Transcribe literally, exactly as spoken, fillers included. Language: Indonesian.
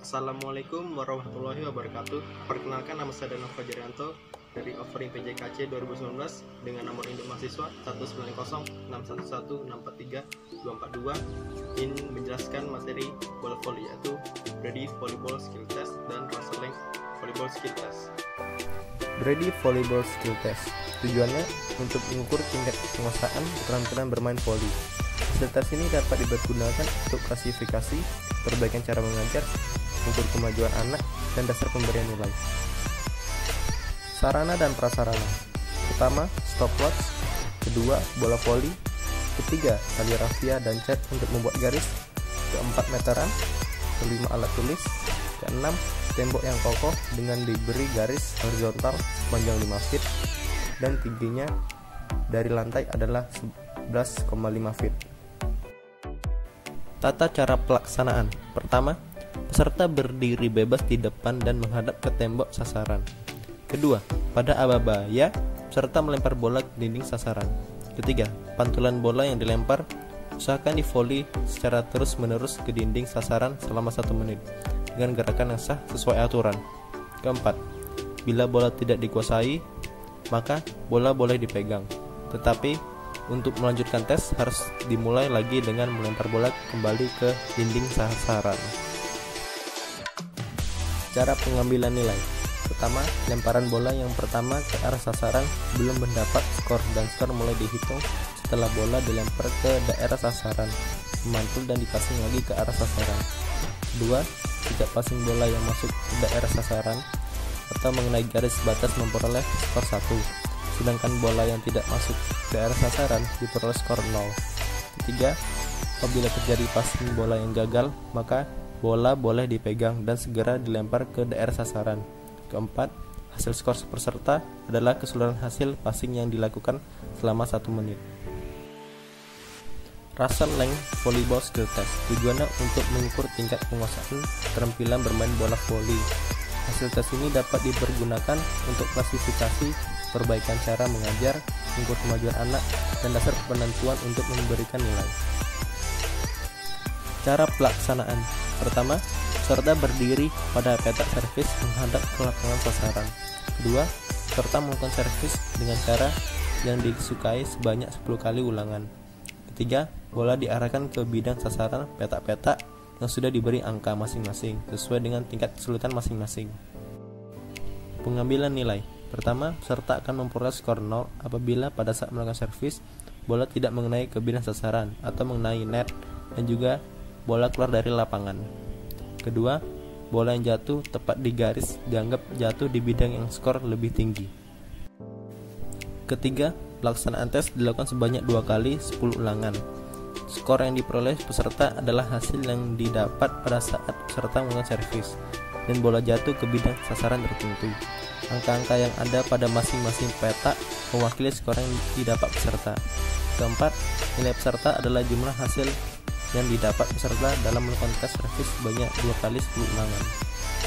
Assalamualaikum warahmatullahi wabarakatuh. Perkenalkan, nama saya Danov Fajrianto dari Offering P J K C dua ribu sembilan belas dengan nomor induk mahasiswa satu sembilan nol enam satu satu enam empat tiga dua empat dua ingin menjelaskan materi bola voli, yaitu Brady Volleyball Skill Test dan Russell Length Volleyball Skill Test. Brady Volleyball Skill Test tujuannya untuk mengukur tingkat penguasaan keterampilan bermain voli. Hasil tes ini dapat dipergunakan untuk klasifikasi, perbaikan cara mengajar, ukur kemajuan anak, dan dasar pemberian nilai. Sarana dan prasarana: pertama, stopwatch; kedua, bola voli; ketiga, tali rafia dan cat untuk membuat garis; keempat, meteran; kelima, alat tulis; keenam, tembok yang kokoh dengan diberi garis horizontal sepanjang lima feet, dan tingginya dari lantai adalah sebelas koma lima feet. Tata cara pelaksanaan: pertama, peserta berdiri bebas di depan dan menghadap ke tembok sasaran. Kedua, pada ababaya, peserta melempar bola ke dinding sasaran. Ketiga, pantulan bola yang dilempar usahakan divoli secara terus-menerus ke dinding sasaran selama satu menit dengan gerakan yang sah sesuai aturan. Keempat, bila bola tidak dikuasai, maka bola boleh dipegang. Tetapi untuk melanjutkan tes harus dimulai lagi dengan melempar bola kembali ke dinding sasaran. Cara pengambilan nilai: pertama, lemparan bola yang pertama ke arah sasaran belum mendapat skor, dan skor mulai dihitung setelah bola dilempar ke daerah sasaran, memantul dan dipasing lagi ke arah sasaran. Kedua, jika passing bola yang masuk ke daerah sasaran atau mengenai garis batas memperoleh skor satu, sedangkan bola yang tidak masuk ke daerah sasaran diperoleh skor nol. Ketiga, apabila terjadi passing bola yang gagal, maka bola boleh dipegang dan segera dilempar ke daerah sasaran. Keempat, hasil skor peserta adalah keseluruhan hasil passing yang dilakukan selama satu menit. Russell Length Volleyball Skill Test tujuannya untuk mengukur tingkat penguasaan keterampilan bermain bola voli. Hasil tes ini dapat dipergunakan untuk klasifikasi, perbaikan cara mengajar, mengukur kemajuan anak, dan dasar penentuan untuk memberikan nilai. Cara pelaksanaan: pertama, peserta berdiri pada petak servis menghadap ke lapangan sasaran. Kedua, peserta melakukan servis dengan cara yang disukai sebanyak sepuluh kali ulangan. Ketiga, bola diarahkan ke bidang sasaran petak-petak yang sudah diberi angka masing-masing sesuai dengan tingkat kesulitan masing-masing. Pengambilan nilai: pertama, peserta akan memperoleh skor nol apabila pada saat melakukan servis bola tidak mengenai ke bidang sasaran atau mengenai net, dan juga bola keluar dari lapangan. Kedua, bola yang jatuh tepat di garis dianggap jatuh di bidang yang skor lebih tinggi. Ketiga, pelaksanaan tes dilakukan sebanyak dua kali sepuluh ulangan. Skor yang diperoleh peserta adalah hasil yang didapat pada saat peserta melakukan servis dan bola jatuh ke bidang sasaran tertentu. Angka-angka yang ada pada masing-masing petak mewakili skor yang didapat peserta. Keempat, nilai peserta adalah jumlah hasil yang didapat peserta dalam melakukan tes servis sebanyak dua kali sepuluh ulangan.